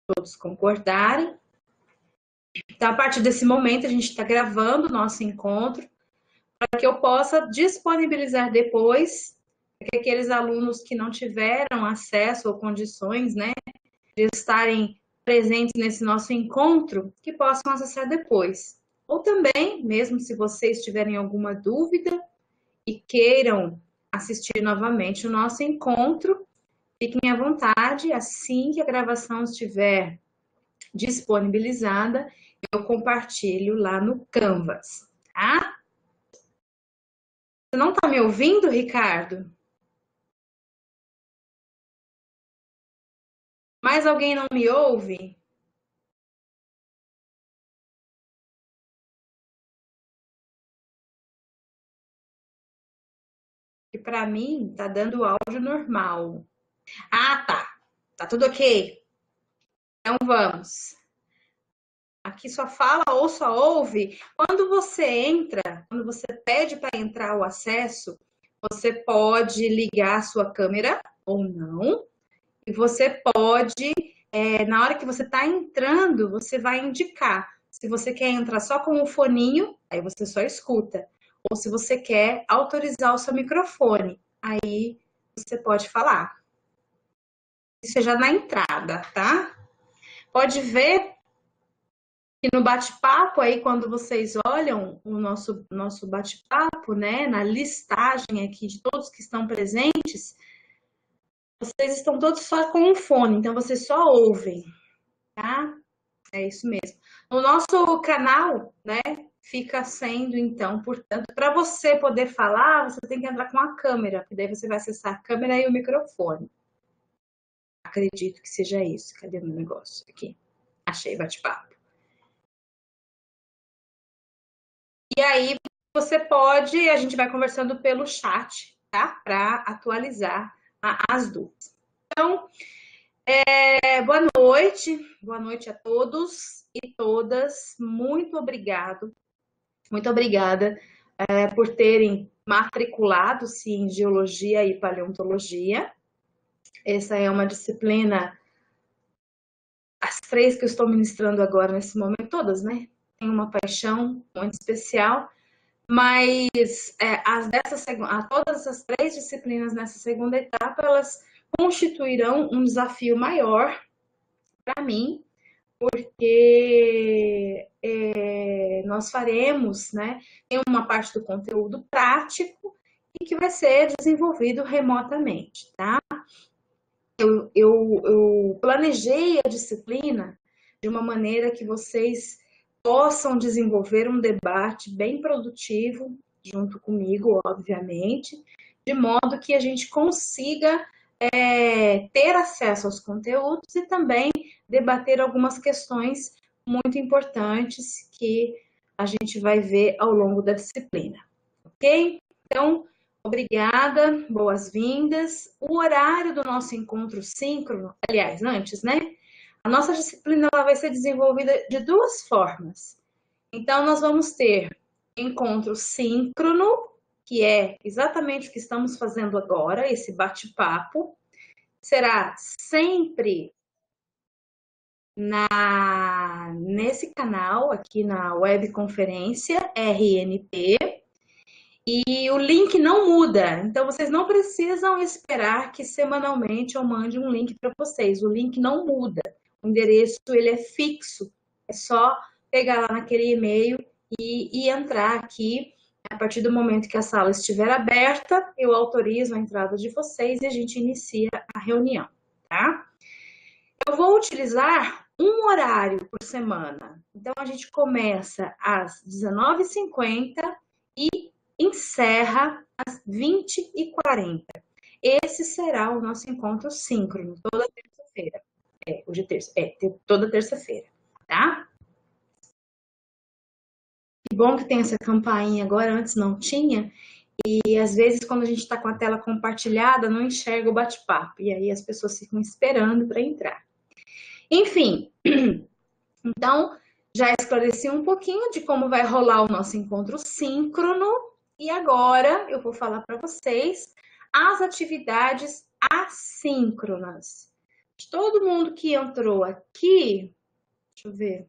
todos concordarem. Então, a partir desse momento, a gente está gravando o nosso encontro para que eu possa disponibilizar depois para que aqueles alunos que não tiveram acesso ou condições, né, de estarem presentes nesse nosso encontro, que possam acessar depois. Ou também, mesmo se vocês tiverem alguma dúvida e queiram assistir novamente o nosso encontro, fiquem à vontade, assim que a gravação estiver disponibilizada, eu compartilho lá no Canvas, tá? Você não está me ouvindo, Ricardo? Mais alguém não me ouve? Que para mim tá dando áudio normal. Ah, tá. Tá tudo ok. Então vamos. Aqui só fala ou só ouve. Quando você entra, quando você pede para entrar o acesso, você pode ligar a sua câmera ou não. E você pode, na hora que você está entrando, você vai indicar se você quer entrar só com o foninho, aí você só escuta. Ou se você quer autorizar o seu microfone, aí você pode falar. Isso é já na entrada, tá? Pode ver que no bate-papo aí, quando vocês olham o nosso bate-papo, né, na listagem aqui de todos que estão presentes, vocês estão todos só com um fone, então vocês só ouvem, tá? É isso mesmo. No nosso canal, né, fica sendo, então, portanto, para você poder falar, você tem que entrar com a câmera, porque daí você vai acessar a câmera e o microfone. Acredito que seja isso. Cadê o meu negócio? Aqui. Achei bate-papo. E aí, você pode, a gente vai conversando pelo chat, tá? Para atualizar as dúvidas. Então, boa noite a todos e todas. Muito obrigada por terem matriculado-se em Geologia e Paleontologia. Essa é uma disciplina, as três que eu estou ministrando agora nesse momento, todas, né? Tem uma paixão muito especial, mas todas as três disciplinas nessa segunda etapa, elas constituirão um desafio maior para mim, porque nós faremos, né, tem uma parte do conteúdo prático e que vai ser desenvolvido remotamente, tá? Eu planejei a disciplina de uma maneira que vocês possam desenvolver um debate bem produtivo, junto comigo, obviamente, de modo que a gente consiga ter acesso aos conteúdos e também debater algumas questões muito importantes que a gente vai ver ao longo da disciplina, ok? Então, obrigada, boas-vindas. O horário do nosso encontro síncrono, aliás, antes, né? A nossa disciplina ela vai ser desenvolvida de duas formas. Então, nós vamos ter encontro síncrono, que é exatamente o que estamos fazendo agora, esse bate-papo. Será sempre nesse canal, aqui na webconferência RNP, e o link não muda. Então, vocês não precisam esperar que semanalmente eu mande um link para vocês. O link não muda. O endereço ele é fixo. É só pegar lá naquele e-mail e entrar aqui. A partir do momento que a sala estiver aberta, eu autorizo a entrada de vocês e a gente inicia a reunião, tá? Eu vou utilizar um horário por semana. Então, a gente começa às 19h50 e encerra às 20h40. Esse será o nosso encontro síncrono, toda terça-feira. Hoje é terça. Toda terça-feira, tá? Que bom que tem essa campainha agora, antes não tinha. E às vezes, quando a gente está com a tela compartilhada, não enxerga o bate-papo. E aí as pessoas ficam esperando para entrar. Enfim, então já esclareci um pouquinho de como vai rolar o nosso encontro síncrono. E agora eu vou falar para vocês as atividades assíncronas. De todo mundo que entrou aqui, deixa eu ver.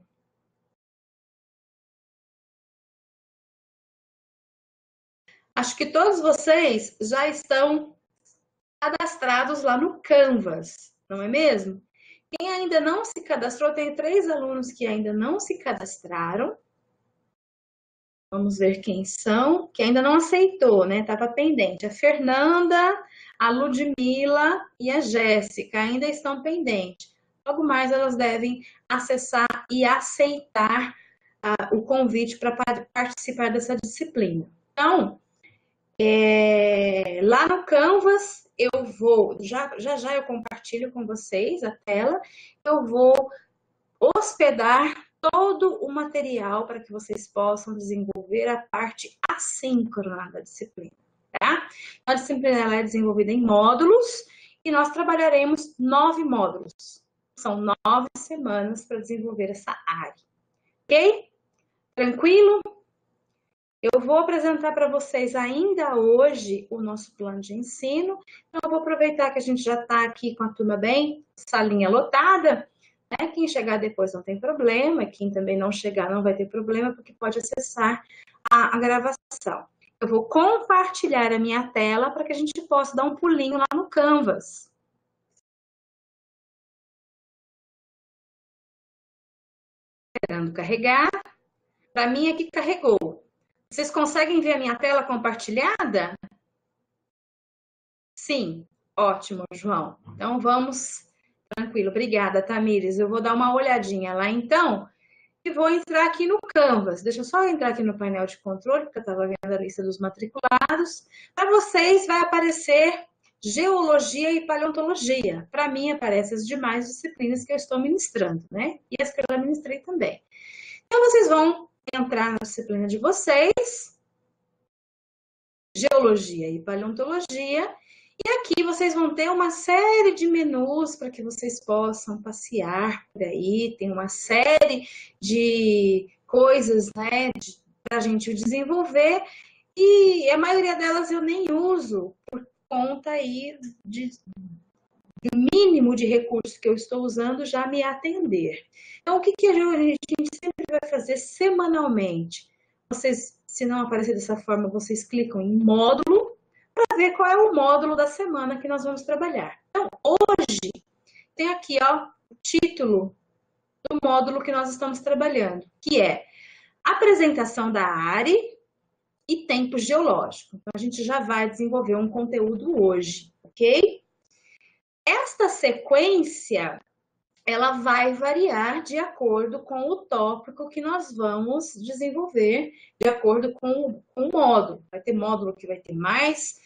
Acho que todos vocês já estão cadastrados lá no Canvas, não é mesmo? Quem ainda não se cadastrou, tem 3 alunos que ainda não se cadastraram. Vamos ver quem são, que ainda não aceitou, né? Estava pendente. A Fernanda, a Ludmila e a Jéssica ainda estão pendentes. Logo mais elas devem acessar e aceitar o convite para participar dessa disciplina. Então, lá no Canvas, eu vou, já eu compartilho com vocês a tela, eu vou hospedar todo o material para que vocês possam desenvolver a parte assíncrona da disciplina, tá? A disciplina ela é desenvolvida em módulos e nós trabalharemos 9 módulos. São 9 semanas para desenvolver essa área, ok? Tranquilo? Eu vou apresentar para vocês ainda hoje o nosso plano de ensino. Então, eu vou aproveitar que a gente já está aqui com a turma bem, salinha lotada, né? Quem chegar depois não tem problema, quem também não chegar não vai ter problema, porque pode acessar a gravação. Eu vou compartilhar a minha tela para que a gente possa dar um pulinho lá no Canvas. Esperando carregar. Para mim aqui carregou. Vocês conseguem ver a minha tela compartilhada? Sim, ótimo, João. Então vamos, tranquilo. Obrigada, Tamires. Eu vou dar uma olhadinha lá então e vou entrar aqui no Canvas. Deixa eu só entrar aqui no painel de controle, porque eu estava vendo a lista dos matriculados. Para vocês vai aparecer Geologia e Paleontologia. Para mim aparecem as demais disciplinas que eu estou ministrando, né? E as que eu já ministrei também. Então vocês vão entrar na disciplina de vocês, Geologia e Paleontologia, e aqui vocês vão ter uma série de menus para que vocês possam passear por aí, tem uma série de coisas, né, para a gente desenvolver, e a maioria delas eu nem uso, por conta aí do mínimo de recursos que eu estou usando já me atender. Então, o que a gente sempre vai fazer semanalmente? Vocês, se não aparecer dessa forma, vocês clicam em módulo para ver qual é o módulo da semana que nós vamos trabalhar. Então, hoje, tem aqui, ó, o título do módulo que nós estamos trabalhando, que é apresentação da área e tempo geológico. Então, a gente já vai desenvolver um conteúdo hoje, ok? Esta sequência, ela vai variar de acordo com o tópico que nós vamos desenvolver, de acordo com o módulo. Vai ter módulo que vai ter mais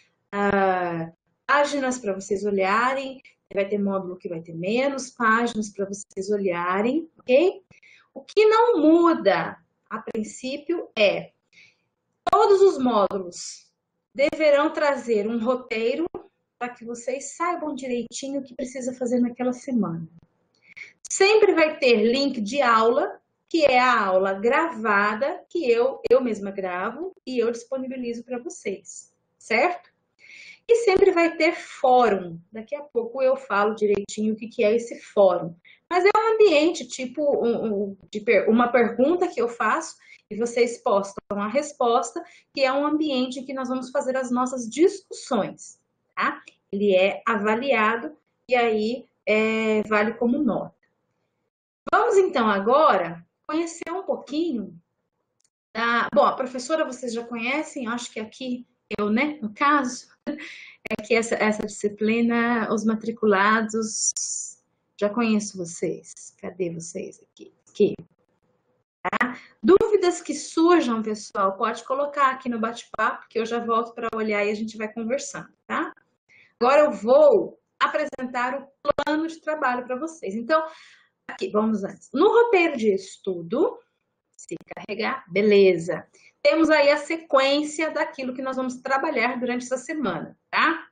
páginas para vocês olharem, vai ter módulo que vai ter menos páginas para vocês olharem, ok? O que não muda, a princípio, é todos os módulos deverão trazer um roteiro para que vocês saibam direitinho o que precisa fazer naquela semana. Sempre vai ter link de aula, que é a aula gravada, que eu mesma gravo e eu disponibilizo para vocês, certo? E sempre vai ter fórum. Daqui a pouco eu falo direitinho o que é esse fórum. Mas é um ambiente, tipo uma pergunta que eu faço e vocês postam a resposta, que é um ambiente em que nós vamos fazer as nossas discussões, tá? Ele é avaliado e aí vale como nota. Vamos então agora conhecer um pouquinho da... Bom, a professora vocês já conhecem, acho que aqui eu, né, no caso, é que essa disciplina, os matriculados, já conheço vocês. Cadê vocês aqui? Aqui. Tá? Dúvidas que surjam, pessoal, pode colocar aqui no bate-papo, que eu já volto para olhar e a gente vai conversando, tá? Agora eu vou apresentar o plano de trabalho para vocês. Então, aqui, vamos antes. No roteiro de estudo, se carregar, beleza. Temos aí a sequência daquilo que nós vamos trabalhar durante essa semana, tá?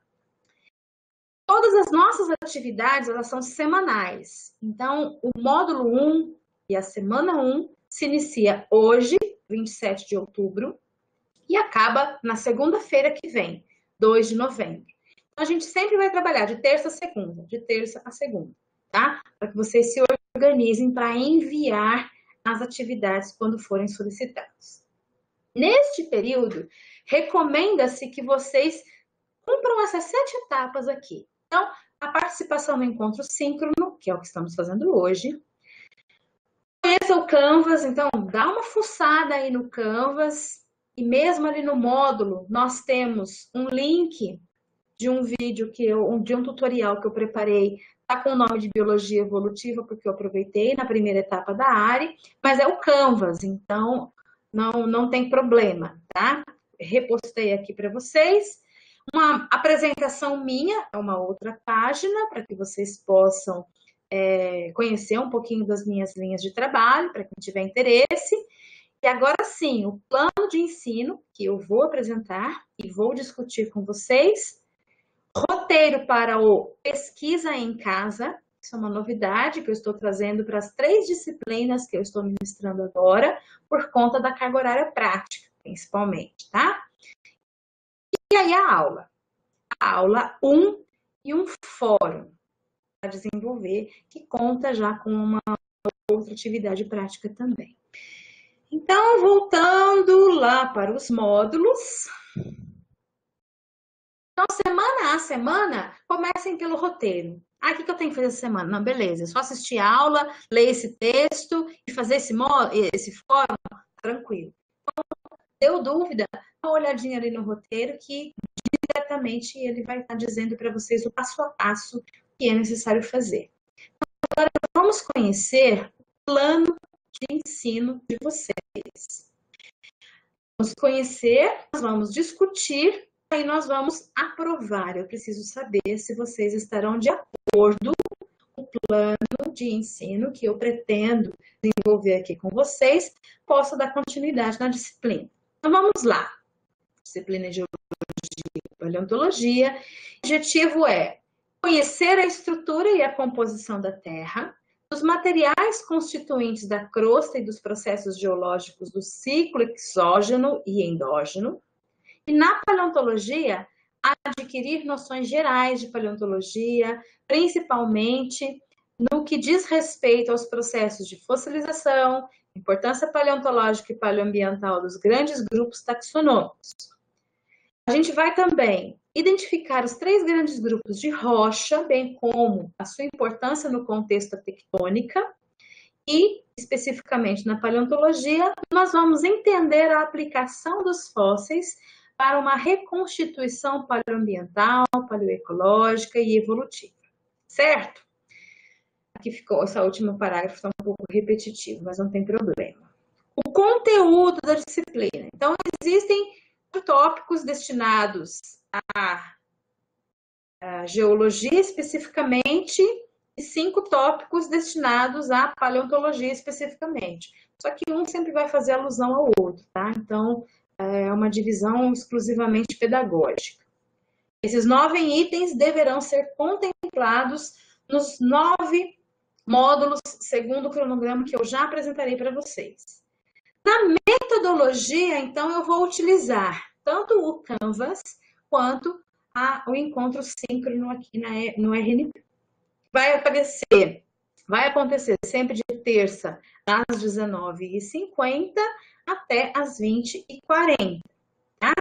Todas as nossas atividades, elas são semanais. Então, o módulo 1 e a semana 1 se inicia hoje, 27 de outubro, e acaba na segunda-feira que vem, 2 de novembro. Então, a gente sempre vai trabalhar de terça a segunda, de terça a segunda. tá? Para que vocês se organizem para enviar as atividades quando forem solicitadas. Neste período, recomenda-se que vocês cumpram essas 7 etapas aqui. Então, a participação no encontro síncrono, que é o que estamos fazendo hoje. Conheça o Canvas, então dá uma fuçada aí no Canvas, e mesmo ali no módulo, nós temos um link de um vídeo de um tutorial que eu preparei, tá com o nome de Biologia Evolutiva, porque eu aproveitei na primeira etapa da área, mas é o Canvas, então não tem problema, tá? Repostei aqui para vocês. Uma apresentação minha, é uma outra página, para que vocês possam conhecer um pouquinho das minhas linhas de trabalho, para quem tiver interesse. E agora sim, o plano de ensino que eu vou apresentar e vou discutir com vocês. Roteiro para o Pesquisa em Casa, isso é uma novidade que eu estou trazendo para as 3 disciplinas que eu estou ministrando agora, por conta da carga horária prática, principalmente, tá? E aí a aula 1 e um fórum para desenvolver, que conta já com uma outra atividade prática também. Então, voltando lá para os módulos. Então, semana a semana, comecem pelo roteiro. Ah, o que eu tenho que fazer essa semana? Não, beleza, é só assistir a aula, ler esse texto e fazer esse fórum, tranquilo. Então, deu dúvida? Dá uma olhadinha ali no roteiro que diretamente ele vai estar dizendo para vocês o passo a passo que é necessário fazer. Agora, vamos conhecer o plano de ensino de vocês. Vamos conhecer, nós vamos discutir, aí nós vamos aprovar. Eu preciso saber se vocês estarão de acordo com o plano de ensino que eu pretendo desenvolver aqui com vocês, posso dar continuidade na disciplina. Então, vamos lá. Disciplina de Paleontologia. O objetivo é conhecer a estrutura e a composição da Terra, dos materiais constituintes da crosta e dos processos geológicos do ciclo exógeno e endógeno, e na paleontologia, adquirir noções gerais de paleontologia, principalmente no que diz respeito aos processos de fossilização, importância paleontológica e paleoambiental dos grandes grupos taxonômicos. A gente vai também identificar os 3 grandes grupos de rocha, bem como a sua importância no contexto da tectônica e, especificamente na paleontologia, nós vamos entender a aplicação dos fósseis para uma reconstituição paleoambiental, paleoecológica e evolutiva, certo? Aqui ficou, essa última parágrafo está um pouco repetitivo, mas não tem problema. O conteúdo da disciplina. Então, existem tópicos destinados à geologia especificamente e 5 tópicos destinados à paleontologia especificamente. Só que um sempre vai fazer alusão ao outro, tá? Então, é uma divisão exclusivamente pedagógica. Esses 9 itens deverão ser contemplados nos 9 módulos, segundo o cronograma que eu já apresentarei para vocês. Na metodologia, então, eu vou utilizar tanto o Canvas quanto o encontro síncrono aqui no RNP. Vai acontecer sempre de terça às 19h50 até às 20h40. Tá?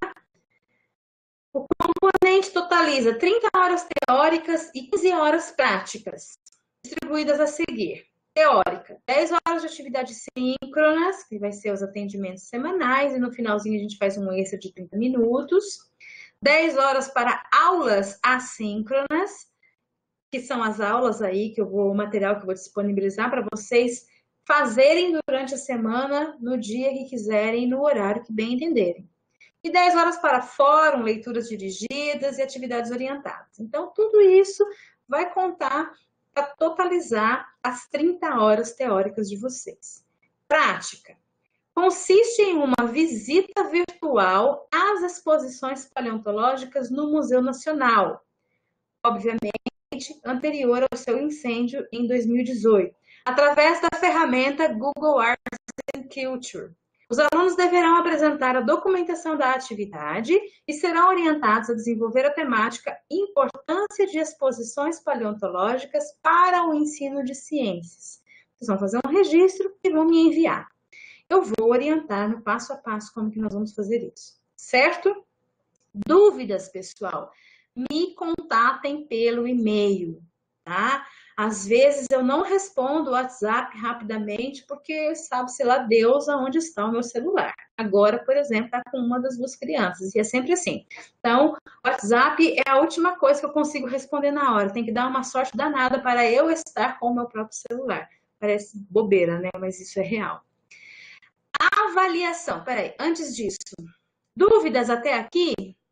O componente totaliza 30 horas teóricas e 15 horas práticas, distribuídas a seguir. Teórica, 10 horas de atividades síncronas, que vai ser os atendimentos semanais, e no finalzinho a gente faz um extra de 30 minutos. 10 horas para aulas assíncronas, que são as aulas aí, o material que eu vou disponibilizar para vocês fazerem durante a semana, no dia que quiserem, no horário que bem entenderem. E 10 horas para fórum, leituras dirigidas e atividades orientadas. Então, tudo isso vai contar para totalizar as 30 horas teóricas de vocês. Prática. Consiste em uma visita virtual às exposições paleontológicas no Museu Nacional, obviamente anterior ao seu incêndio em 2018, através da ferramenta Google Arts and Culture. Os alunos deverão apresentar a documentação da atividade e serão orientados a desenvolver a temática Importância de exposições paleontológicas para o ensino de ciências. Vocês vão fazer um registro e vão me enviar. Eu vou orientar no passo a passo como que nós vamos fazer isso, certo? Dúvidas, pessoal? Me contatem pelo e-mail, tá? Às vezes eu não respondo o WhatsApp rapidamente porque sabe-se lá Deus aonde está o meu celular. Agora, por exemplo, está com uma das duas crianças e é sempre assim. Então, o WhatsApp é a última coisa que eu consigo responder na hora. Tem que dar uma sorte danada para eu estar com o meu próprio celular. Parece bobeira, né? Mas isso é real. Avaliação. Peraí, antes disso, dúvidas até aqui?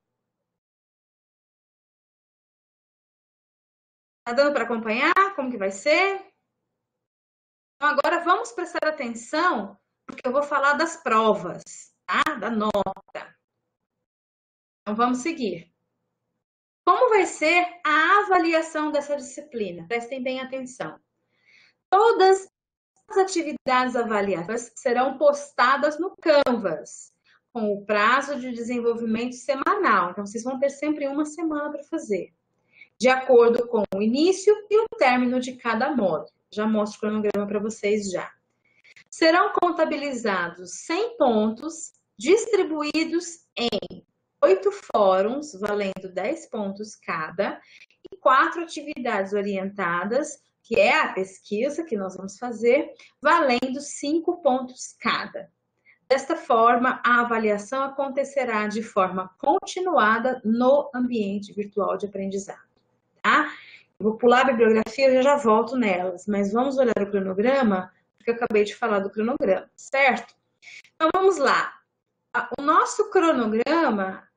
Tá dando para acompanhar como que vai ser? Então, agora vamos prestar atenção, porque eu vou falar das provas, tá? Da nota. Então, vamos seguir. Como vai ser a avaliação dessa disciplina? Prestem bem atenção. Todas as atividades avaliadas serão postadas no Canvas, com o prazo de desenvolvimento semanal. Então, vocês vão ter sempre uma semana para fazer, de acordo com o início e o término de cada módulo. Já mostro o cronograma para vocês já. Serão contabilizados 100 pontos, distribuídos em 8 fóruns, valendo 10 pontos cada, e 4 atividades orientadas, que é a pesquisa que nós vamos fazer, valendo 5 pontos cada. Desta forma, a avaliação acontecerá de forma continuada no ambiente virtual de aprendizado. Tá? Eu vou pular a bibliografia e eu já volto nelas, mas vamos olhar o cronograma, porque eu acabei de falar do cronograma, certo? Então, vamos lá. O nosso cronograma...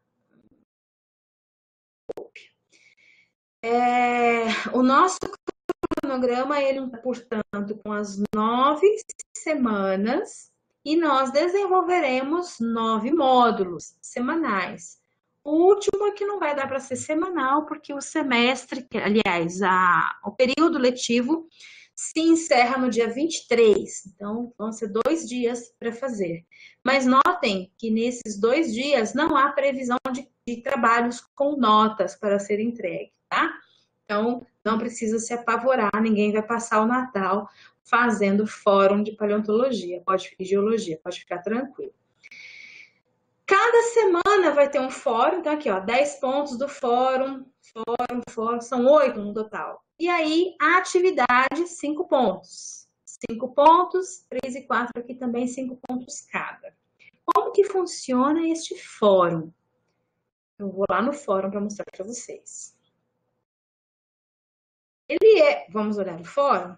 O nosso cronograma, ele, portanto, com as 9 semanas, e nós desenvolveremos 9 módulos semanais. O último é que não vai dar para ser semanal, porque o semestre, aliás, o período letivo se encerra no dia 23. Então, vão ser 2 dias para fazer. Mas notem que nesses 2 dias não há previsão de trabalhos com notas para ser entregue, tá? Então, não precisa se apavorar, ninguém vai passar o Natal fazendo fórum de paleontologia, e geologia, pode ficar tranquilo. Cada semana vai ter um fórum, então aqui, ó, 10 pontos do fórum, são 8 no total. E aí, a atividade, 5 pontos. 5 pontos, 3 e 4 aqui também, 5 pontos cada. Como que funciona este fórum? Eu vou lá no fórum para mostrar para vocês. Vamos olhar o fórum?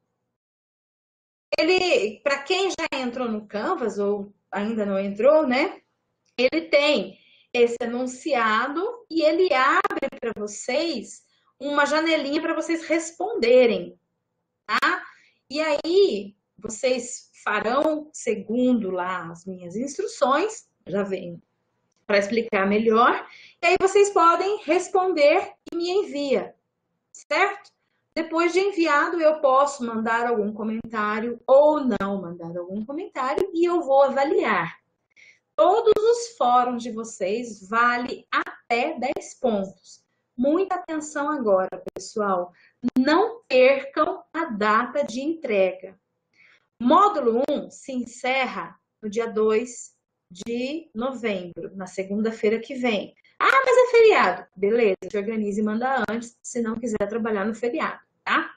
Ele, para quem já entrou no Canvas ou ainda não entrou, né? Ele tem esse enunciado e ele abre para vocês uma janelinha para vocês responderem, tá? E aí, vocês farão segundo lá as minhas instruções, já venho para explicar melhor, e aí vocês podem responder e me envia, certo? Depois de enviado, eu posso mandar algum comentário ou não mandar algum comentário e eu vou avaliar. Todos os fóruns de vocês vale até 10 pontos. Muita atenção agora, pessoal. Não percam a data de entrega. Módulo 1 se encerra no dia 2 de novembro, na segunda-feira que vem. Ah, mas é feriado. Beleza, se organize e manda antes, se não quiser trabalhar no feriado, tá?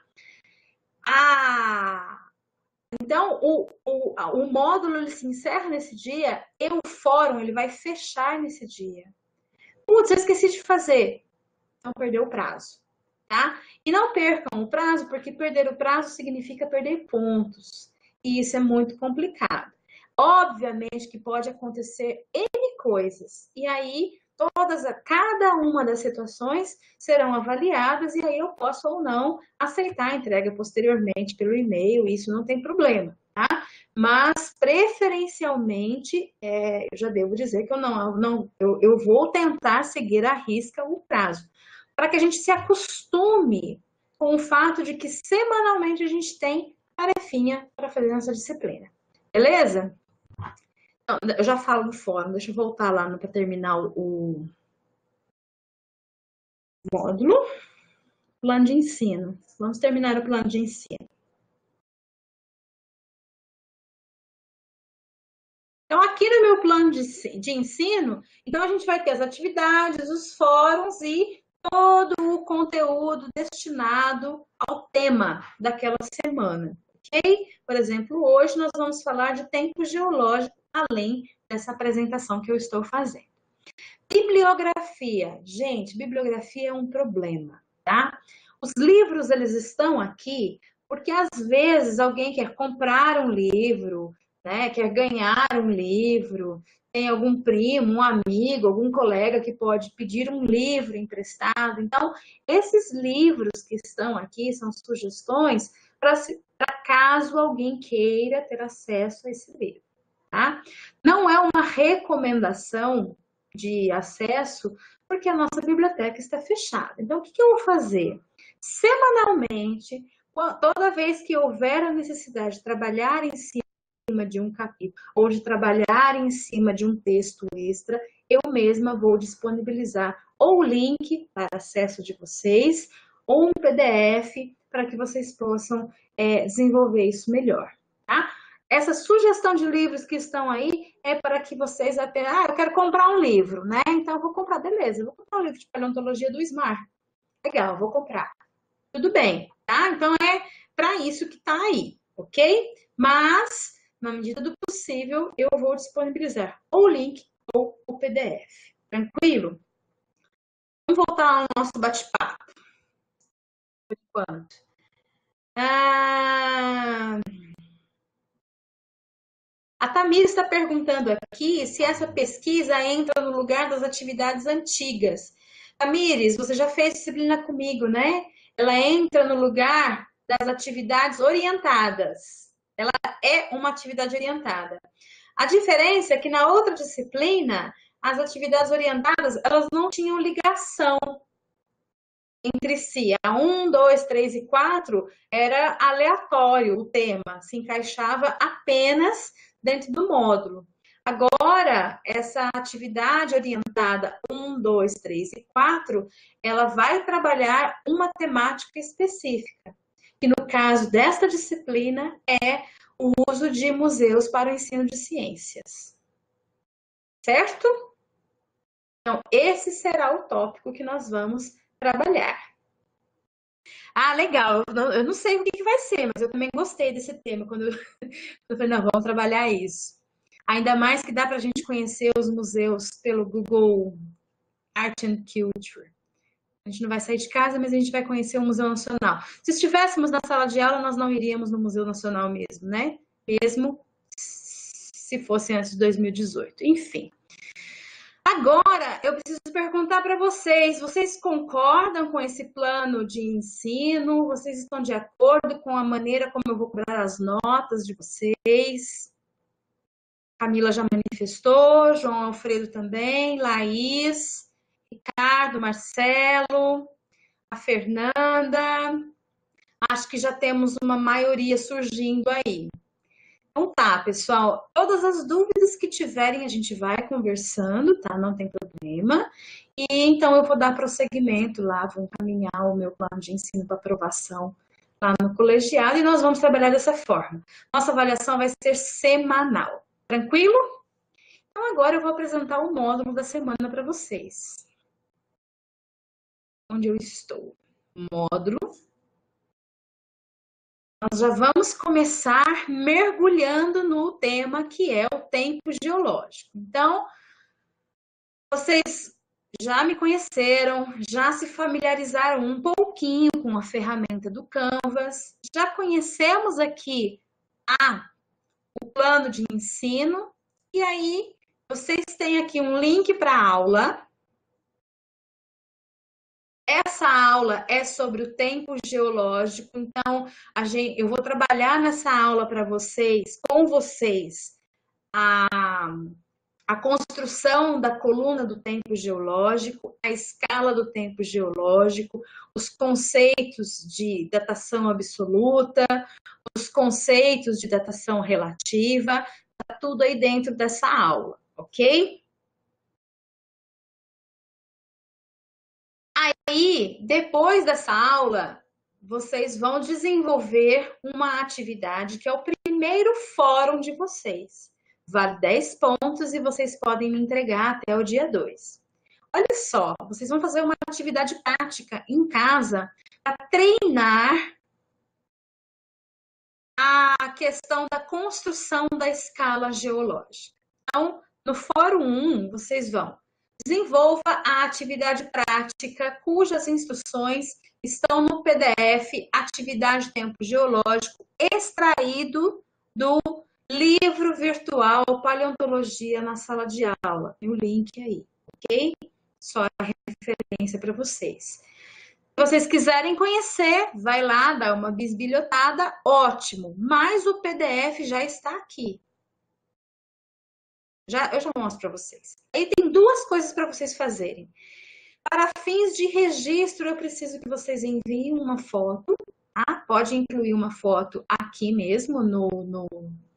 Então, o módulo ele se encerra nesse dia e o fórum ele vai fechar nesse dia. Putz, eu esqueci de fazer. Então, perdeu o prazo, tá? E não percam o prazo, porque perder o prazo significa perder pontos. E isso é muito complicado. Obviamente que pode acontecer N coisas. E aí, cada uma das situações serão avaliadas e aí eu posso ou não aceitar a entrega posteriormente pelo e-mail, isso não tem problema, tá? Mas, preferencialmente, eu já devo dizer que eu vou tentar seguir à risca o prazo, para que a gente se acostume com o fato de que semanalmente a gente tem tarefinha para fazer nessa disciplina. Beleza? Não, eu já falo no fórum, deixa eu voltar lá para terminar o módulo. Plano de ensino. Vamos terminar o plano de ensino. Então, aqui no meu plano de ensino, então a gente vai ter as atividades, os fóruns e todo o conteúdo destinado ao tema daquela semana, ok? Por exemplo, hoje nós vamos falar de tempo geológico, além dessa apresentação que eu estou fazendo. Bibliografia. Gente, bibliografia é um problema, tá? Os livros, eles estão aqui porque, às vezes, alguém quer comprar um livro, né? Quer ganhar um livro, tem algum primo, um amigo, algum colega que pode pedir um livro emprestado. Então, esses livros que estão aqui são sugestões para caso alguém queira ter acesso a esse livro, tá? Não é uma recomendação de acesso, porque a nossa biblioteca está fechada. Então, o que eu vou fazer? Semanalmente, toda vez que houver a necessidade de trabalhar em cima de um capítulo ou de trabalhar em cima de um texto extra, eu mesma vou disponibilizar ou o link para acesso de vocês ou um PDF para que vocês possam desenvolver isso melhor, tá? Essa sugestão de livros que estão aí é para que vocês apenas... eu quero comprar um livro, né? Então, eu vou comprar, beleza. Eu vou comprar um livro de paleontologia do Smart. Legal, vou comprar. Tudo bem, tá? Então, é para isso que está aí, ok? Mas, na medida do possível, eu vou disponibilizar ou o link ou o PDF. Tranquilo? Vamos voltar ao nosso bate-papo. Por enquanto. A Tamira está perguntando aqui se essa pesquisa entra no lugar das atividades antigas. Tamires, você já fez disciplina comigo, né? Ela entra no lugar das atividades orientadas. Ela é uma atividade orientada. A diferença é que na outra disciplina, as atividades orientadas, elas não tinham ligação entre si. A 1, 2, 3 e 4 era aleatório o tema, se encaixava apenas dentro do módulo. Agora, essa atividade orientada 1, 2, 3 e 4, ela vai trabalhar uma temática específica, que no caso desta disciplina é o uso de museus para o ensino de ciências. Certo? Então, esse será o tópico que nós vamos trabalhar. Ah, legal. Eu não sei o que vai ser, mas eu também gostei desse tema. Quando eu falei, não, vamos trabalhar isso. Ainda mais que dá para a gente conhecer os museus pelo Google Art and Culture. A gente não vai sair de casa, mas a gente vai conhecer o Museu Nacional. Se estivéssemos na sala de aula, nós não iríamos no Museu Nacional mesmo, né? Mesmo se fosse antes de 2018. Enfim. Agora, eu preciso perguntar para vocês, vocês concordam com esse plano de ensino? Vocês estão de acordo com a maneira como eu vou cobrar as notas de vocês? Camila já manifestou, João Alfredo também, Laís, Ricardo, Marcelo, a Fernanda. Acho que já temos uma maioria surgindo aí. Então tá, pessoal, todas as dúvidas que tiverem a gente vai conversando, tá? Não tem problema. E então eu vou dar prosseguimento lá, vou encaminhar o meu plano de ensino para aprovação lá no colegiado e nós vamos trabalhar dessa forma. Nossa avaliação vai ser semanal, tranquilo? Então agora eu vou apresentar o módulo da semana para vocês. Onde eu estou? Módulo. Nós já vamos começar mergulhando no tema que é o tempo geológico. Então, vocês já me conheceram, já se familiarizaram um pouquinho com a ferramenta do Canvas, já conhecemos aqui o plano de ensino, e aí vocês têm aqui um link para a aula. Essa aula é sobre o tempo geológico, então eu vou trabalhar nessa aula para vocês, com vocês, a construção da coluna do tempo geológico, a escala do tempo geológico, os conceitos de datação absoluta, os conceitos de datação relativa, tudo aí dentro dessa aula, ok? Aí, depois dessa aula, vocês vão desenvolver uma atividade que é o primeiro fórum de vocês. Vale 10 pontos e vocês podem me entregar até o dia 2. Olha só, vocês vão fazer uma atividade prática em casa para treinar a questão da construção da escala geológica. Então, no Fórum 1, vocês vão desenvolva a atividade prática, cujas instruções estão no PDF Atividade Tempo Geológico, extraído do livro virtual Paleontologia na Sala de Aula. Tem o link aí, ok? Só a referência para vocês. Se vocês quiserem conhecer, vai lá, dá uma bisbilhotada, ótimo. Mas o PDF já está aqui. Eu já mostro para vocês. Aí tem duas coisas para vocês fazerem. Para fins de registro, eu preciso que vocês enviem uma foto, tá? Pode incluir uma foto aqui mesmo no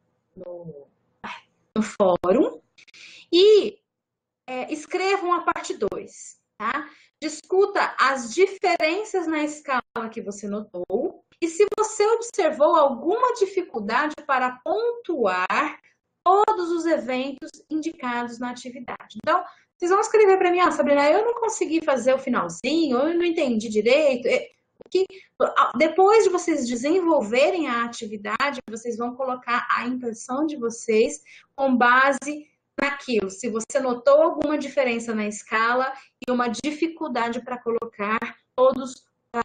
fórum. E escrevam a parte 2, tá? Discuta as diferenças na escala que você notou e se você observou alguma dificuldade para pontuar todos os eventos indicados na atividade. Então, vocês vão escrever para mim, Sabrina, eu não consegui fazer o finalzinho, eu não entendi direito. Depois de vocês desenvolverem a atividade, vocês vão colocar a impressão de vocês com base naquilo. Se você notou alguma diferença na escala e uma dificuldade para colocar todos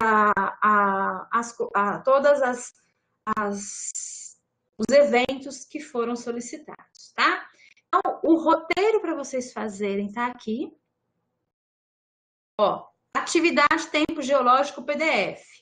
os eventos que foram solicitados, tá? Então, o roteiro para vocês fazerem tá aqui. Ó, atividade tempo geológico PDF.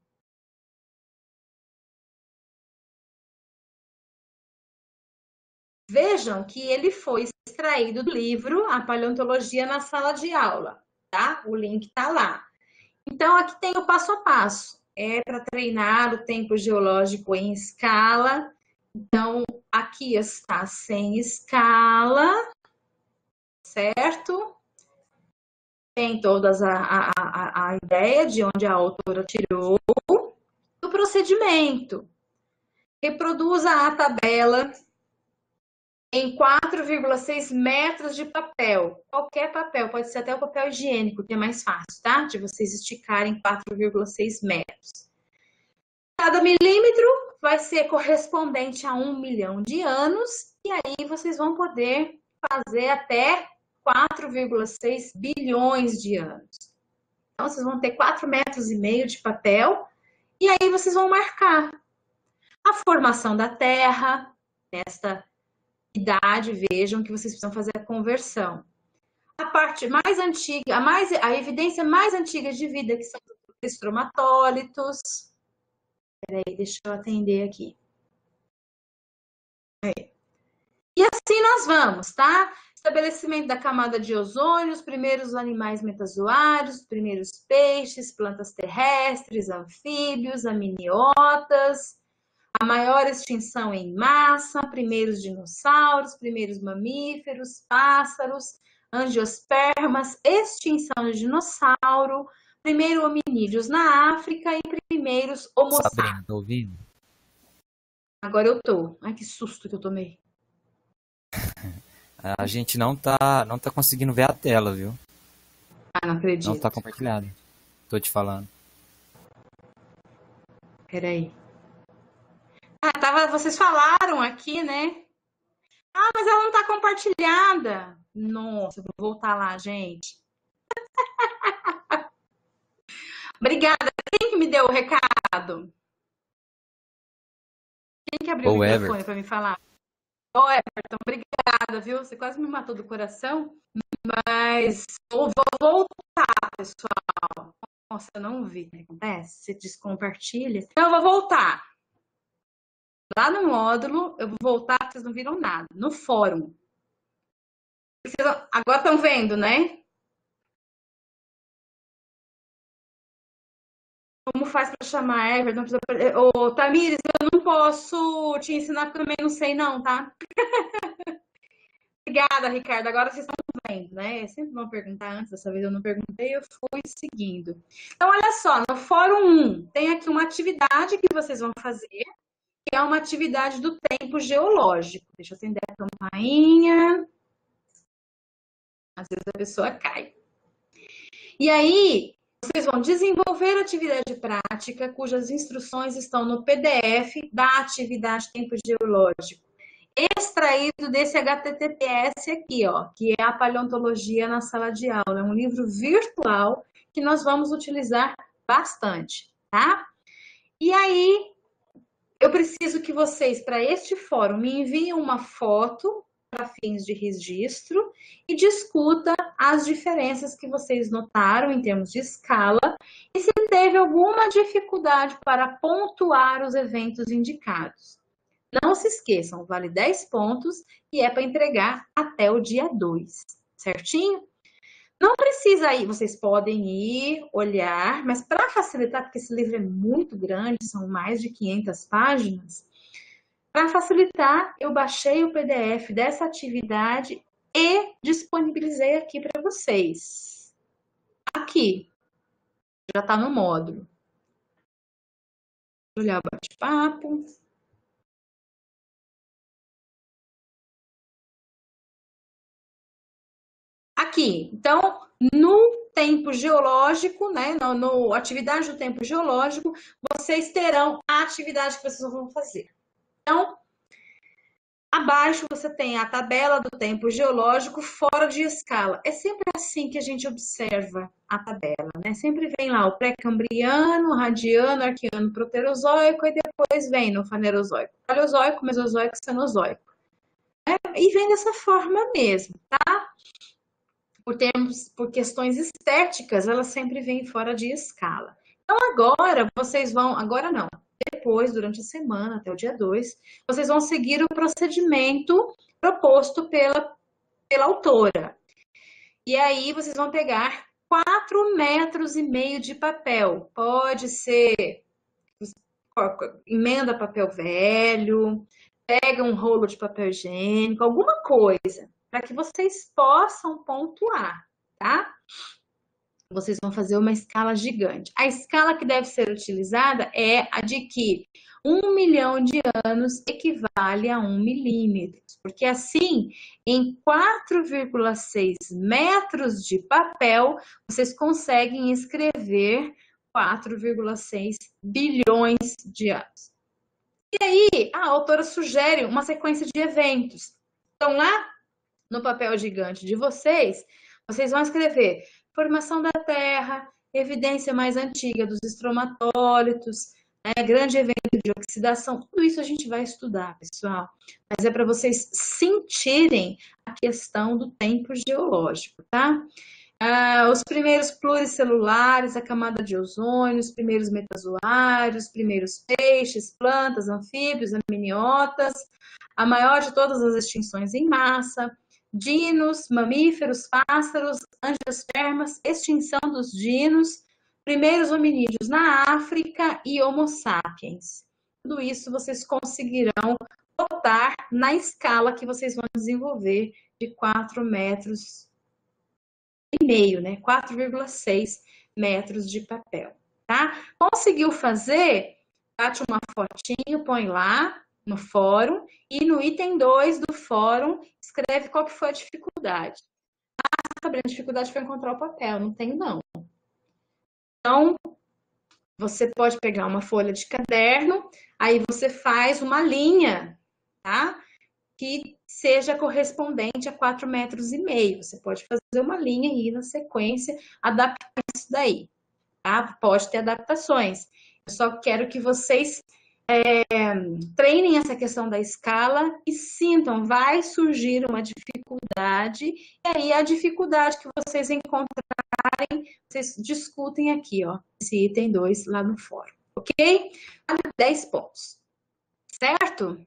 Vejam que ele foi extraído do livro A Paleontologia na Sala de Aula, tá? O link tá lá. Então, aqui tem o passo a passo. É para treinar o tempo geológico em escala. Então, aqui está sem escala, certo? Tem toda a ideia de onde a autora tirou. O procedimento. Reproduza a tabela em 4,6 metros de papel. Qualquer papel, pode ser até o papel higiênico, que é mais fácil, tá? De vocês esticarem 4,6 metros. Cada milímetro vai ser correspondente a 1 milhão de anos, e aí vocês vão poder fazer até 4,6 bilhões de anos. Então, vocês vão ter 4,5 metros de papel, e aí vocês vão marcar a formação da Terra, nesta idade, vejam que vocês precisam fazer a conversão. A parte mais antiga, a evidência mais antiga de vida, que são os estromatólitos. Peraí, deixa eu atender aqui. E assim nós vamos, tá? Estabelecimento da camada de ozônio, os primeiros animais metazoários, os primeiros peixes, plantas terrestres, anfíbios, amniotas, a maior extinção em massa, primeiros dinossauros, primeiros mamíferos, pássaros, angiospermas, extinção de dinossauro, primeiro hominídeos na África e primeiros homo sapiens. Sabrina, tá ouvindo? Agora eu tô. Ai, que susto que eu tomei. A gente não tá conseguindo ver a tela, viu? Ah, não acredito. Não tá compartilhado. Tô te falando. Peraí. Vocês falaram aqui, né? Ah, mas ela não tá compartilhada. Nossa, eu vou voltar lá, gente. Obrigada. Quem que me deu o recado? Quem que abriu o microfone para me falar? Ô, Everton, obrigada, viu? Você quase me matou do coração. Mas eu vou voltar, pessoal. Nossa, eu não vi o que acontece. Você descompartilha. Então, eu vou voltar. Lá no módulo, eu vou voltar, porque vocês não viram nada. No fórum. Agora estão vendo, né? Como faz para chamar Everton? Ô, Tamires, eu não posso te ensinar, porque eu também não sei não, tá? Obrigada, Ricardo. Agora vocês estão vendo, né? Sempre vão perguntar antes, dessa vez eu não perguntei, eu fui seguindo. Então, olha só, no Fórum 1, tem aqui uma atividade que vocês vão fazer, que é uma atividade do tempo geológico. Deixa eu acender a campainha. Às vezes a pessoa cai. E aí, vocês vão desenvolver atividade prática, cujas instruções estão no PDF da atividade tempo geológico, extraído desse HTTPS aqui, ó, que é a Paleontologia na Sala de Aula. É um livro virtual que nós vamos utilizar bastante, tá? E aí, eu preciso que vocês, para este fórum, me enviem uma foto para fins de registro e discuta as diferenças que vocês notaram em termos de escala e se teve alguma dificuldade para pontuar os eventos indicados. Não se esqueçam, vale 10 pontos e é para entregar até o dia 2, certinho? Não precisa ir, vocês podem ir, olhar, mas para facilitar, porque esse livro é muito grande, são mais de 500 páginas, para facilitar, eu baixei o PDF dessa atividade e disponibilizei aqui para vocês. Aqui, já está no módulo. Vou olhar o bate-papo. Aqui, então, no tempo geológico, né, no atividade do tempo geológico, vocês terão a atividade que vocês vão fazer. Então, abaixo você tem a tabela do tempo geológico fora de escala. É sempre assim que a gente observa a tabela, né? Sempre vem lá o pré-cambriano, radiano, arqueano, proterozoico, e depois vem no fanerozoico, paleozoico, mesozoico, cenozoico. E vem dessa forma mesmo, tá? Por questões estéticas, elas sempre vêm fora de escala. Então, agora, vocês vão... Agora não. Depois, durante a semana, até o dia 2, vocês vão seguir o procedimento proposto pela autora. E aí, vocês vão pegar 4,5 metros de papel. Pode ser... Emenda papel velho, pega um rolo de papel higiênico, alguma coisa, para que vocês possam pontuar, tá? Vocês vão fazer uma escala gigante. A escala que deve ser utilizada é a de que 1 milhão de anos equivale a 1 milímetro, porque assim, em 4,6 metros de papel, vocês conseguem escrever 4,6 bilhões de anos. E aí, a autora sugere uma sequência de eventos. Então, lá no papel gigante de vocês, vocês vão escrever formação da Terra, evidência mais antiga dos estromatólitos, grande evento de oxidação. Tudo isso a gente vai estudar, pessoal. Mas é para vocês sentirem a questão do tempo geológico, tá? Os primeiros pluricelulares, a camada de ozônio, os primeiros metazoários, os primeiros peixes, plantas, anfíbios, amniotas, a maior de todas as extinções em massa, dinos, mamíferos, pássaros, angiospermas, extinção dos dinos, primeiros hominídeos na África e Homo sapiens. Tudo isso vocês conseguirão botar na escala que vocês vão desenvolver de 4,5 metros, né? 4,6 metros de papel, tá? Conseguiu fazer? Bate uma fotinho, põe lá no fórum e no item 2 do fórum escreve qual que foi a dificuldade. A dificuldade foi encontrar o papel, não tem não. Então, você pode pegar uma folha de caderno, aí você faz uma linha, tá? Que seja correspondente a 4,5 metros. Você pode fazer uma linha e ir na sequência, adaptar isso daí, tá? Pode ter adaptações. Eu só quero que vocês treinem essa questão da escala e sintam, vai surgir uma dificuldade, e aí a dificuldade que vocês encontrarem, vocês discutem aqui, ó, esse item 2 lá no fórum, ok? 10 pontos, certo?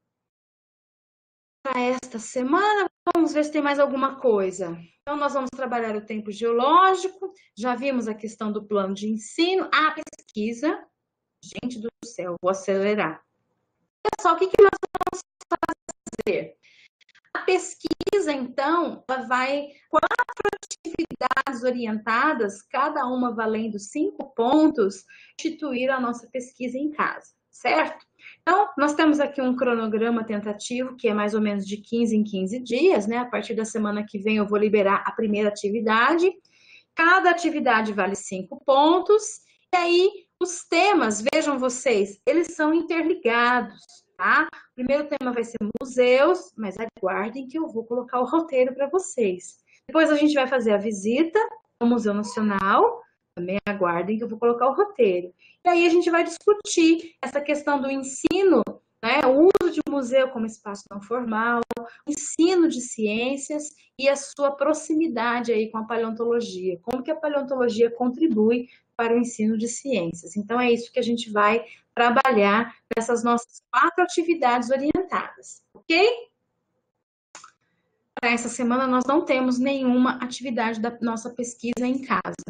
Para esta semana, vamos ver se tem mais alguma coisa. Então, nós vamos trabalhar o tempo geológico, já vimos a questão do plano de ensino, a pesquisa. Gente do céu, vou acelerar. Olha só, o que nós vamos fazer? A pesquisa, então, ela vai 4 atividades orientadas, cada uma valendo 5 pontos, constituir a nossa pesquisa em casa, certo? Então, nós temos aqui um cronograma tentativo, que é mais ou menos de 15 em 15 dias, né? A partir da semana que vem eu vou liberar a primeira atividade. Cada atividade vale 5 pontos. E aí, os temas, vejam vocês, eles são interligados, tá? O primeiro tema vai ser museus, mas aguardem que eu vou colocar o roteiro para vocês. Depois a gente vai fazer a visita ao Museu Nacional, também aguardem que eu vou colocar o roteiro. E aí a gente vai discutir essa questão do ensino, né? O uso de museu como espaço não formal, o ensino de ciências e a sua proximidade aí com a paleontologia. Como que a paleontologia contribui para o ensino de ciências. Então, é isso que a gente vai trabalhar nessas nossas 4 atividades orientadas, ok? Para essa semana, nós não temos nenhuma atividade da nossa pesquisa em casa.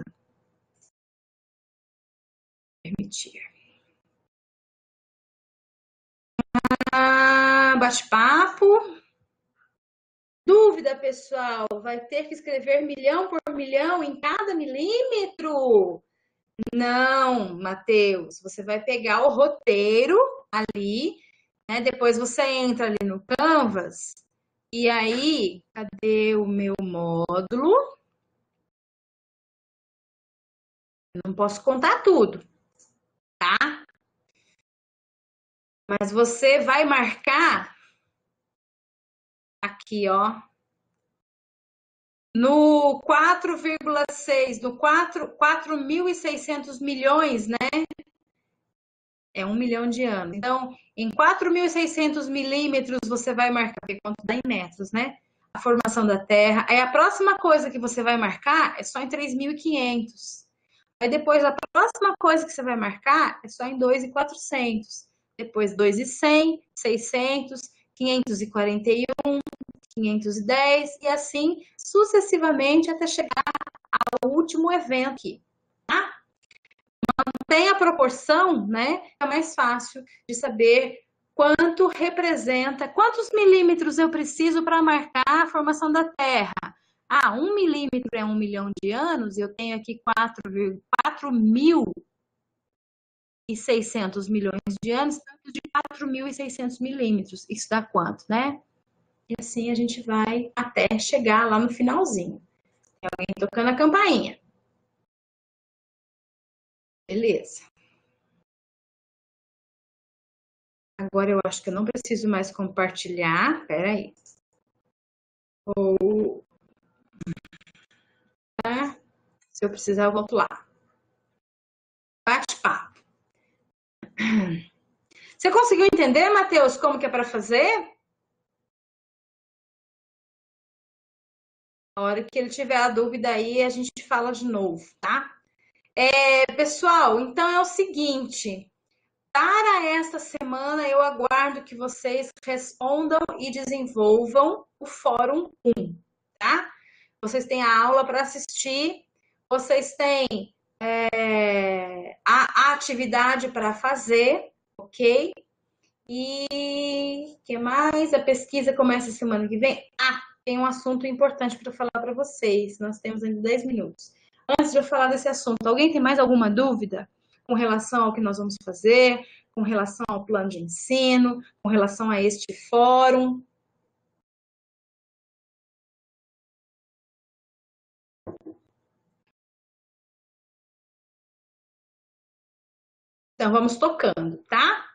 Permitir. Bate-papo. Dúvida, pessoal? Vai ter que escrever milhão por milhão em cada milímetro? Não, Matheus. Você vai pegar o roteiro ali, né? Depois você entra ali no Canvas. E aí, cadê o meu módulo? Não posso contar tudo, tá? Mas você vai marcar aqui, ó, no 4,6, no 4.600 milhões, né? É 1 milhão de anos. Então, em 4.600 milímetros, você vai marcar, porque quanto dá em metros, né? A formação da Terra. Aí a próxima coisa que você vai marcar é só em 3.500. Aí depois a próxima coisa que você vai marcar é só em 2.400. Depois 2.100, 600, 541, 510 e assim sucessivamente até chegar ao último evento aqui, tá? Mantém a proporção, né? É mais fácil de saber quanto representa, quantos milímetros eu preciso para marcar a formação da Terra. 1 milímetro é 1 milhão de anos, eu tenho aqui 4.600 milhões de anos, tanto de 4.600 milímetros. Isso dá quanto, né? E assim a gente vai até chegar lá no finalzinho. Tem alguém tocando a campainha. Beleza. Agora eu acho que eu não preciso mais compartilhar. Espera aí. Ou... Tá? Se eu precisar, eu volto lá. Bate-papo. Você conseguiu entender, Matheus, como que é para fazer? A hora que ele tiver a dúvida aí, a gente fala de novo, tá? Pessoal, então é o seguinte. Para esta semana, eu aguardo que vocês respondam e desenvolvam o Fórum 1, tá? Vocês têm a aula para assistir, vocês têm a atividade para fazer, ok? E que mais? A pesquisa começa semana que vem. Tem um assunto importante para falar para vocês. Nós temos ainda 10 minutos. Antes de eu falar desse assunto, alguém tem mais alguma dúvida com relação ao que nós vamos fazer, com relação ao plano de ensino, com relação a este fórum? Então, vamos tocando, tá?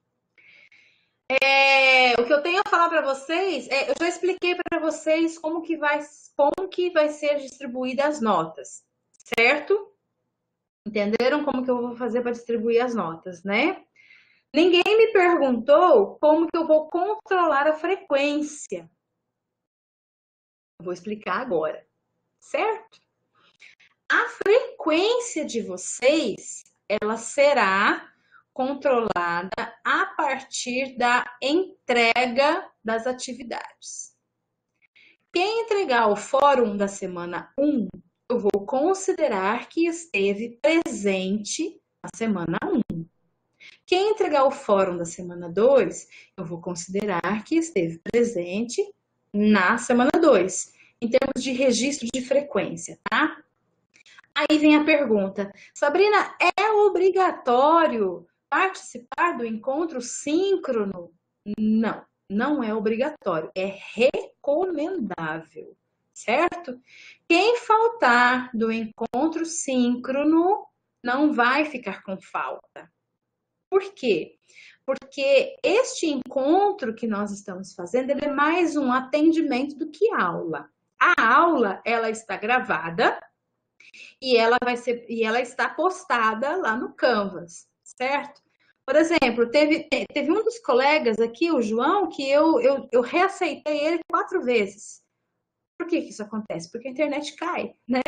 O que eu tenho a falar para vocês, eu já expliquei para vocês como que vai ser distribuída as notas, certo? Entenderam como que eu vou fazer para distribuir as notas, né? Ninguém me perguntou como que eu vou controlar a frequência. Eu vou explicar agora, certo? A frequência de vocês, ela será controlada a partir da entrega das atividades. Quem entregar o fórum da semana 1, eu vou considerar que esteve presente na semana 1. Quem entregar o fórum da semana 2, eu vou considerar que esteve presente na semana 2, em termos de registro de frequência, tá? Aí vem a pergunta, Sabrina, é obrigatório participar do encontro síncrono? Não, não é obrigatório, é recomendável, certo? Quem faltar do encontro síncrono não vai ficar com falta. Por quê? Porque este encontro que nós estamos fazendo, ele é mais um atendimento do que aula. A aula, ela está gravada e ela está postada lá no Canvas, certo? Por exemplo, teve um dos colegas aqui, o João, que eu reaceitei ele 4 vezes. Por que isso acontece? Porque a internet cai, né?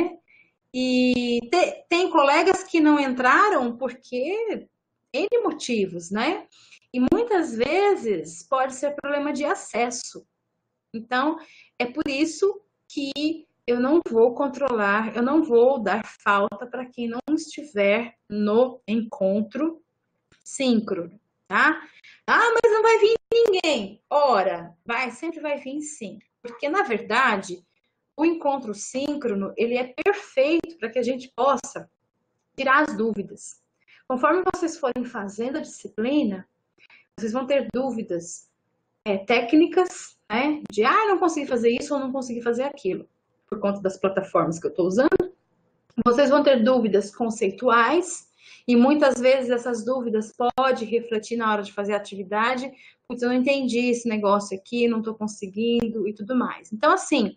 E tem colegas que não entraram porque N motivos, né? E muitas vezes pode ser problema de acesso. Então, é por isso que eu não vou controlar, eu não vou dar falta para quem não estiver no encontro síncrono, tá? Ah, mas não vai vir ninguém. Ora, sempre vai vir sim. Porque, na verdade, o encontro síncrono, ele é perfeito para que a gente possa tirar as dúvidas. Conforme vocês forem fazendo a disciplina, vocês vão ter dúvidas técnicas, né? De, não consegui fazer isso ou não consegui fazer aquilo, por conta das plataformas que eu estou usando. Vocês vão ter dúvidas conceituais e muitas vezes essas dúvidas podem refletir na hora de fazer a atividade. Putz, eu não entendi esse negócio aqui, não estou conseguindo e tudo mais. Então, assim,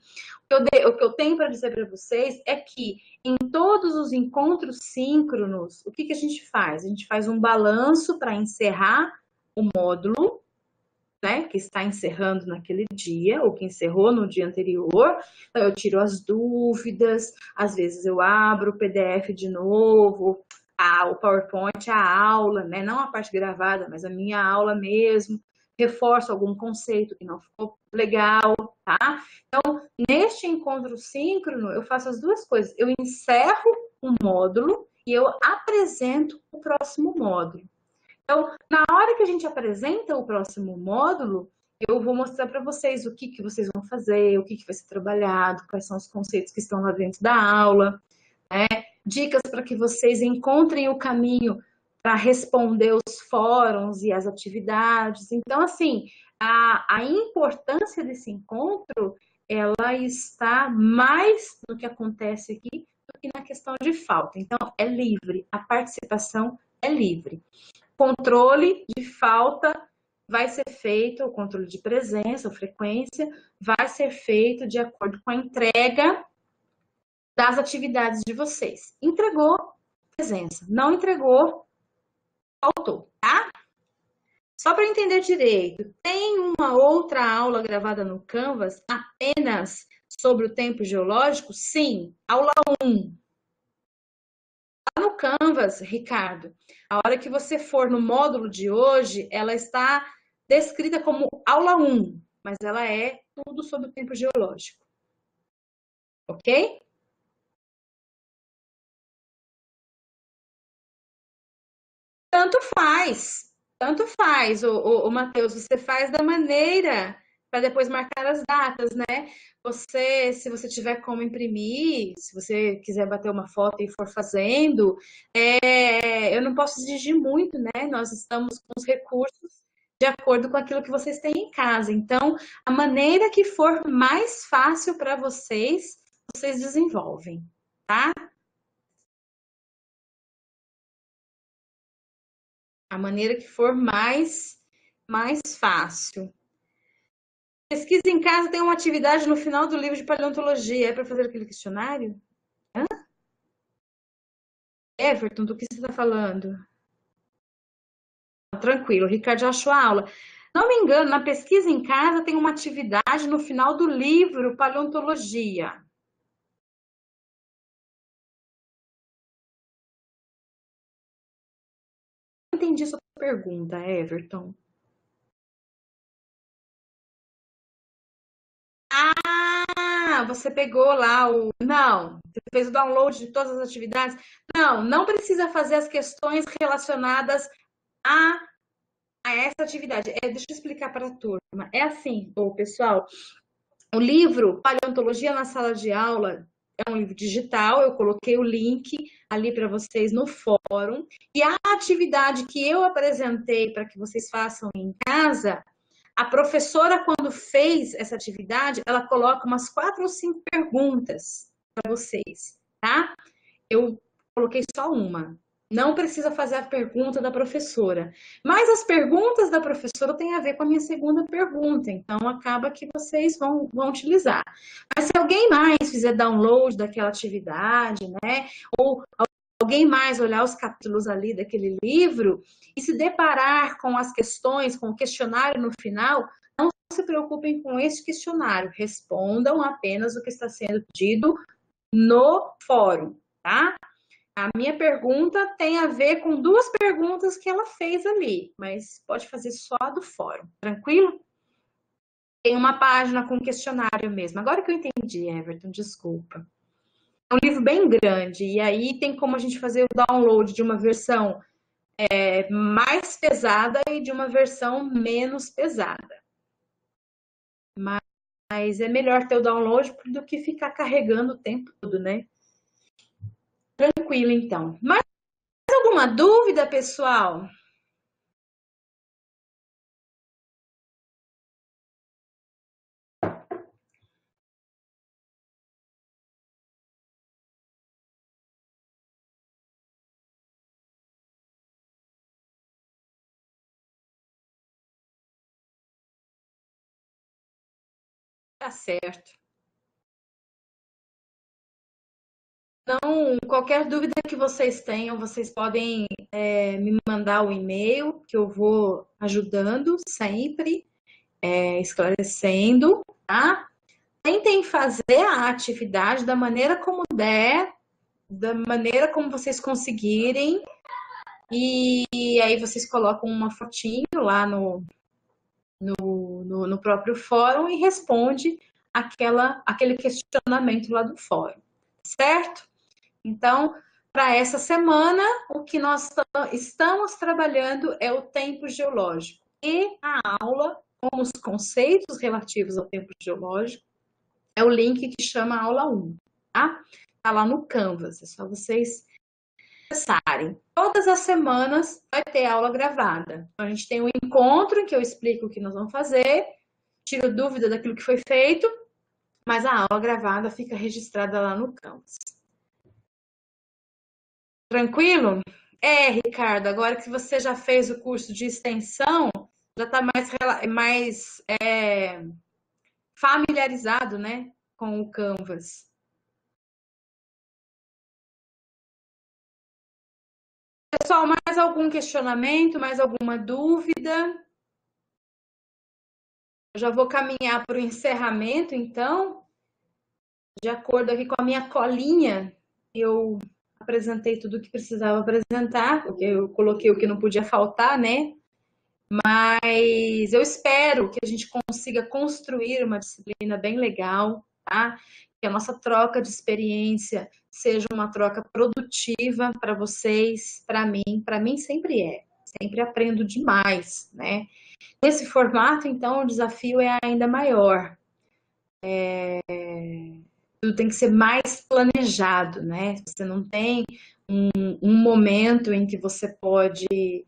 o que eu tenho para dizer para vocês é que em todos os encontros síncronos, o que a gente faz? A gente faz um balanço para encerrar o módulo, né, que está encerrando naquele dia, ou que encerrou no dia anterior. Então, eu tiro as dúvidas, às vezes eu abro o PDF de novo, o PowerPoint, a aula, né, não a parte gravada, mas a minha aula mesmo, reforço algum conceito que não ficou legal, tá? Então, neste encontro síncrono, eu faço as duas coisas. Eu encerro um módulo e eu apresento o próximo módulo. Então, na hora que a gente apresenta o próximo módulo, eu vou mostrar para vocês o que vocês vão fazer, o que vai ser trabalhado, quais são os conceitos que estão lá dentro da aula, né? Dicas para que vocês encontrem o caminho para responder os fóruns e as atividades. Então, assim, a importância desse encontro, ela está mais no que acontece aqui do que na questão de falta. Então, é livre, a participação é livre. Controle de falta vai ser feito, o controle de presença, ou frequência, vai ser feito de acordo com a entrega das atividades de vocês. Entregou, presença. Não entregou, faltou, tá? Só para entender direito, tem uma outra aula gravada no Canvas apenas sobre o tempo geológico? Sim, aula 1. Lá no Canvas, Ricardo, a hora que você for no módulo de hoje, ela está descrita como aula 1, mas ela é tudo sobre o tempo geológico. Ok? Tanto faz. Tanto faz, o Matheus. Você faz da maneira para depois marcar as datas, né? Se você tiver como imprimir, se você quiser bater uma foto e for fazendo, eu não posso exigir muito, né? Nós estamos com os recursos de acordo com aquilo que vocês têm em casa. Então, a maneira que for mais fácil para vocês, vocês desenvolvem, tá? A maneira que for mais fácil. Pesquisa em casa tem uma atividade no final do livro de paleontologia. É para fazer aquele questionário? Hã? Everton, do que você está falando? Tranquilo, o Ricardo já achou a aula. Não me engano, na pesquisa em casa tem uma atividade no final do livro Paleontologia. Não entendi sua pergunta, Everton. Você pegou lá o. Não, você fez o download de todas as atividades? Não, não precisa fazer as questões relacionadas a essa atividade. Deixa eu explicar para a turma. É assim, pessoal, O livro Paleontologia na Sala de Aula é um livro digital, eu coloquei o link ali para vocês no fórum. E a atividade que eu apresentei para que vocês façam em casa, a professora, quando fez essa atividade, ela coloca umas 4 ou 5 perguntas para vocês, tá? Eu coloquei só uma. Não precisa fazer a pergunta da professora. Mas as perguntas da professora têm a ver com a minha segunda pergunta. Então, acaba que vocês vão utilizar. Mas se alguém mais fizer download daquela atividade, né? Ou alguém mais olhar os capítulos ali daquele livro e se deparar com as questões, com o questionário no final, não se preocupem com esse questionário. Respondam apenas o que está sendo pedido no fórum, tá? A minha pergunta tem a ver com 2 perguntas que ela fez ali, mas pode fazer só a do fórum, tranquilo? Tem uma página com questionário mesmo. Agora que eu entendi, Everton, desculpa. É um livro bem grande, e aí tem como a gente fazer o download de uma versão mais pesada e de uma versão menos pesada. Mas é melhor ter o download do que ficar carregando o tempo todo, né? Tranquilo, então. Mais alguma dúvida, pessoal? Tá certo. Então, qualquer dúvida que vocês tenham, vocês podem me mandar o e-mail, que eu vou ajudando sempre, esclarecendo, tá? Tentem fazer a atividade da maneira como der, da maneira como vocês conseguirem, e aí vocês colocam uma fotinho lá no próprio fórum e responde aquele questionamento lá do fórum, certo? Então, para essa semana, o que nós estamos trabalhando é o tempo geológico e a aula com os conceitos relativos ao tempo geológico é o link que chama aula 1, tá? Tá lá no Canvas, é só vocês acessarem. Todas as semanas vai ter aula gravada. Então, a gente tem um encontro em que eu explico o que nós vamos fazer, tiro dúvida daquilo que foi feito, mas a aula gravada fica registrada lá no Canvas. Tranquilo? Ricardo, agora que você já fez o curso de extensão, já está mais familiarizado, né, com o Canvas. Pessoal, mais algum questionamento, mais alguma dúvida? Eu já vou caminhar para o encerramento, então. De acordo aqui com a minha colinha, eu apresentei tudo o que precisava apresentar, porque eu coloquei o que não podia faltar, né? Mas eu espero que a gente consiga construir uma disciplina bem legal, tá? Que a nossa troca de experiência seja uma troca produtiva para vocês, para mim sempre é. Sempre aprendo demais, né? Nesse formato, então, o desafio é ainda maior. Tudo tem que ser mais planejado, né? Você não tem um momento em que você pode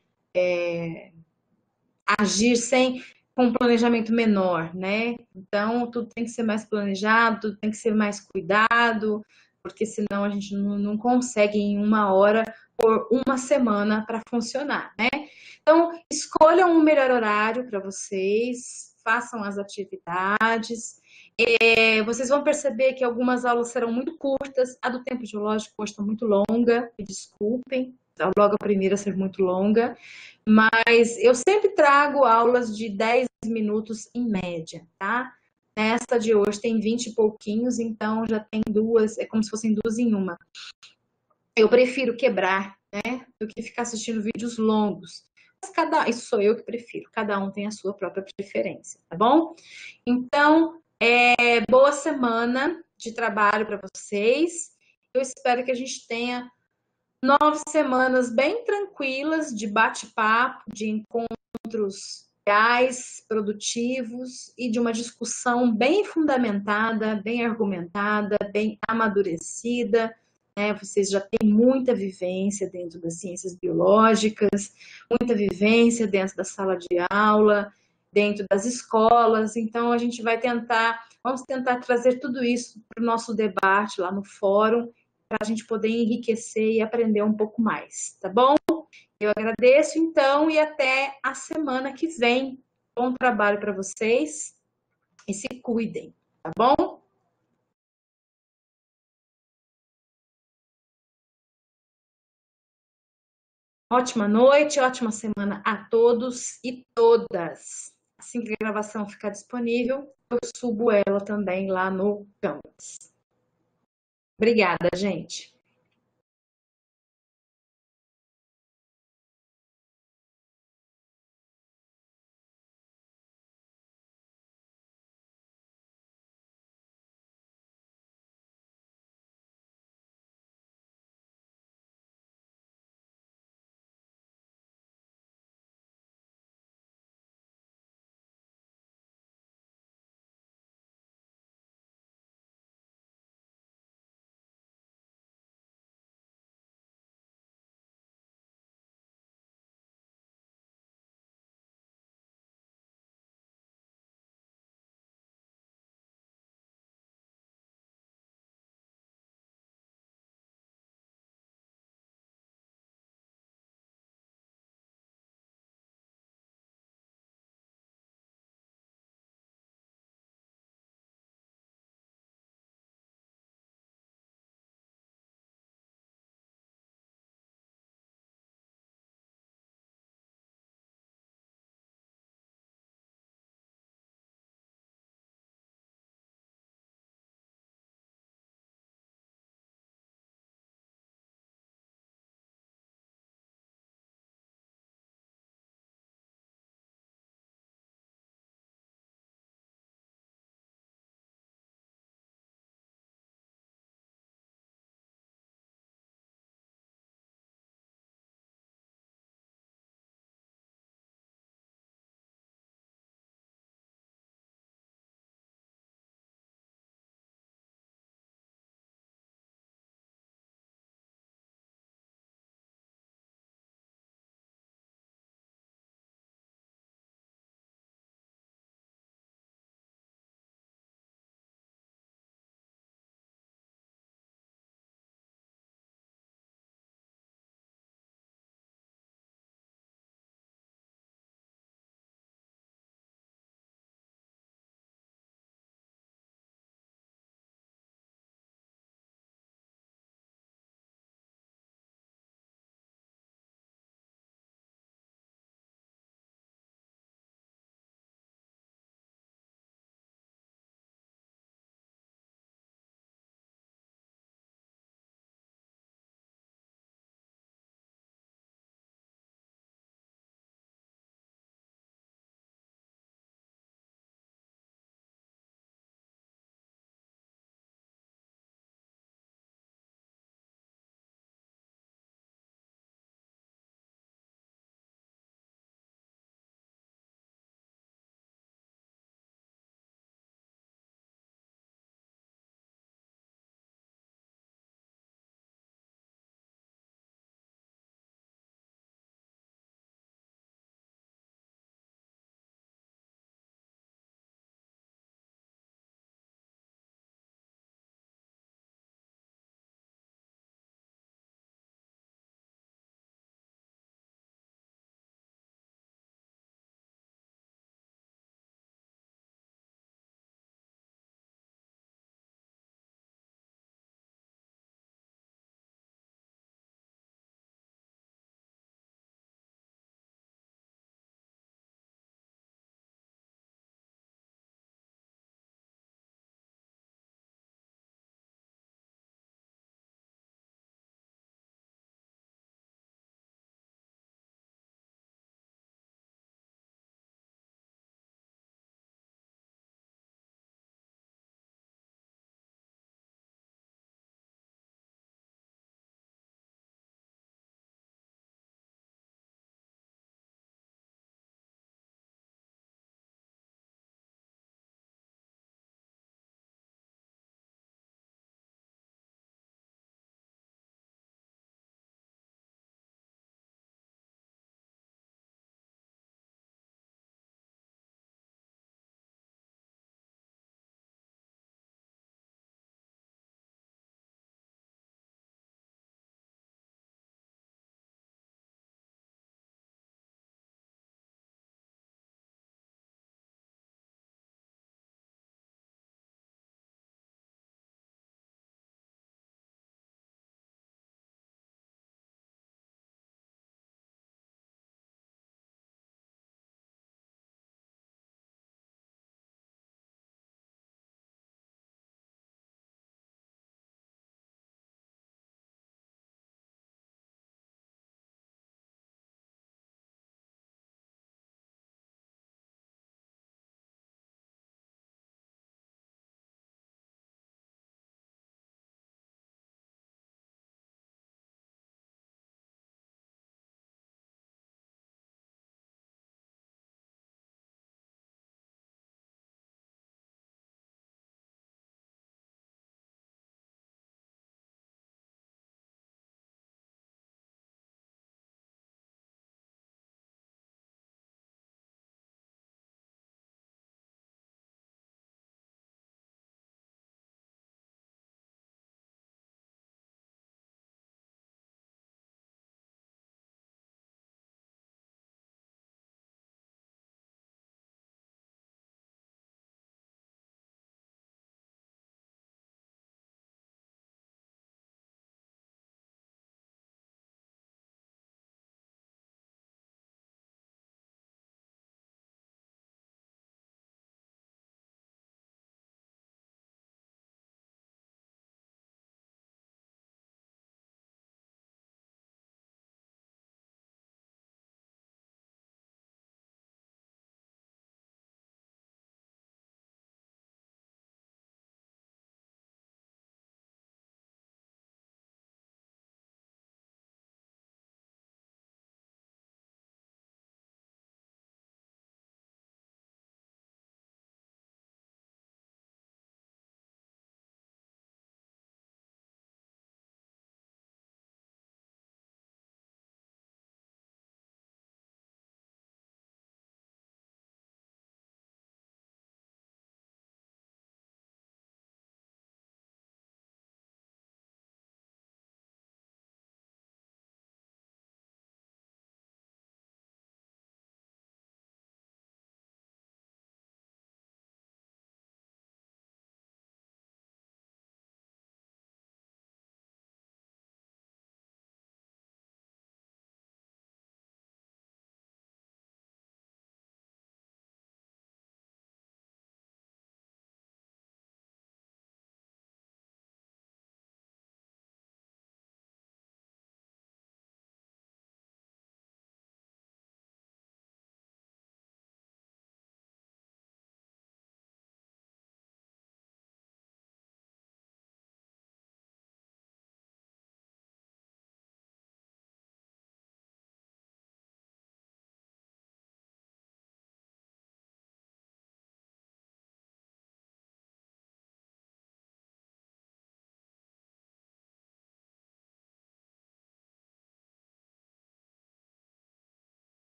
agir sem com um planejamento menor, né? Então, tudo tem que ser mais planejado, tudo tem que ser mais cuidado, porque senão a gente não consegue em 1 hora por uma semana para funcionar, né? Então, escolham um melhor horário para vocês, façam as atividades. Vocês vão perceber que algumas aulas serão muito curtas, a do tempo geológico hoje está muito longa, me desculpem, logo a primeira ser muito longa, mas eu sempre trago aulas de 10 minutos em média, tá? Nesta de hoje tem 20 e pouquinhos, então já tem 2, é como se fossem 2 em 1. Eu prefiro quebrar, né, do que ficar assistindo vídeos longos. Mas isso sou eu que prefiro, cada um tem a sua própria preferência, tá bom? Então, boa semana de trabalho para vocês. Eu espero que a gente tenha 9 semanas bem tranquilas de bate-papo, de encontros legais, produtivos e de uma discussão bem fundamentada, bem argumentada, bem amadurecida, né? Vocês já têm muita vivência dentro das ciências biológicas, muita vivência dentro da sala de aula, dentro das escolas, então a gente vamos tentar trazer tudo isso para o nosso debate lá no fórum, para a gente poder enriquecer e aprender um pouco mais, tá bom? Eu agradeço então e até a semana que vem. Bom trabalho para vocês e se cuidem, tá bom? Ótima noite, ótima semana a todos e todas. Assim que a gravação ficar disponível, eu subo ela também lá no Canvas. Obrigada, gente.